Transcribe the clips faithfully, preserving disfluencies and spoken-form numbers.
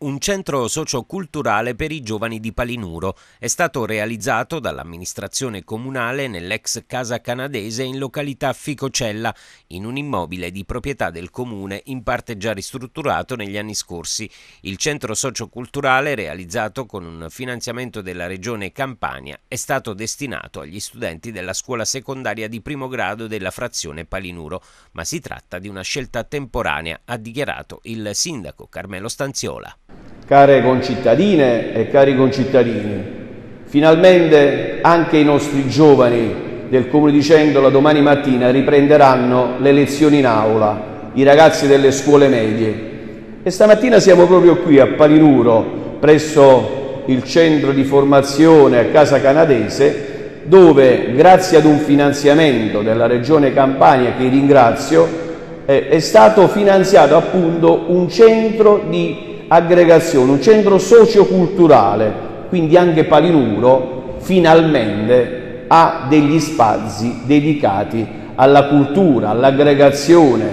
Un centro socioculturale per i giovani di Palinuro è stato realizzato dall'amministrazione comunale nell'ex Casa Canadese in località Ficocella, in un immobile di proprietà del comune in parte già ristrutturato negli anni scorsi. Il centro socioculturale, realizzato con un finanziamento della Regione Campania, è stato destinato agli studenti della scuola secondaria di primo grado della frazione Palinuro, ma si tratta di una scelta temporanea, ha dichiarato il sindaco Carmelo Stanziola. Care concittadine e cari concittadini, finalmente anche i nostri giovani del Comune di Cendola domani mattina riprenderanno le lezioni in aula, i ragazzi delle scuole medie. E stamattina siamo proprio qui a Palinuro, presso il centro di formazione a Casa Canadese, dove grazie ad un finanziamento della Regione Campania, che ringrazio, eh, è stato finanziato appunto un centro di aggregazione, un centro socioculturale, quindi anche Palinuro finalmente ha degli spazi dedicati alla cultura, all'aggregazione.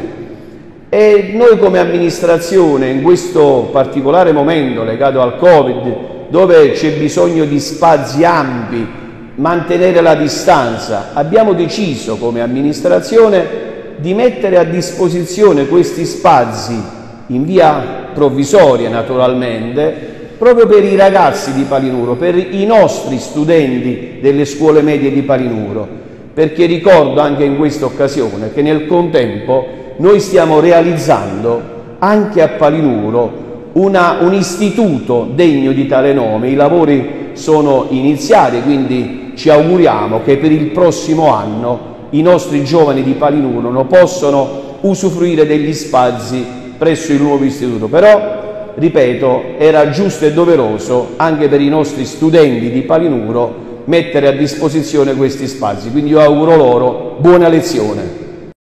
E noi come amministrazione in questo particolare momento legato al Covid, dove c'è bisogno di spazi ampi, mantenere la distanza, abbiamo deciso come amministrazione di mettere a disposizione questi spazi in via provvisoria naturalmente, proprio per i ragazzi di Palinuro, per i nostri studenti delle scuole medie di Palinuro, perché ricordo anche in questa occasione che nel contempo noi stiamo realizzando anche a Palinuro una, un istituto degno di tale nome. I lavori sono iniziati, quindi ci auguriamo che per il prossimo anno i nostri giovani di Palinuro non possono usufruire degli spazi presso il nuovo istituto. Però, ripeto, era giusto e doveroso anche per i nostri studenti di Palinuro mettere a disposizione questi spazi, quindi io auguro loro buona lezione.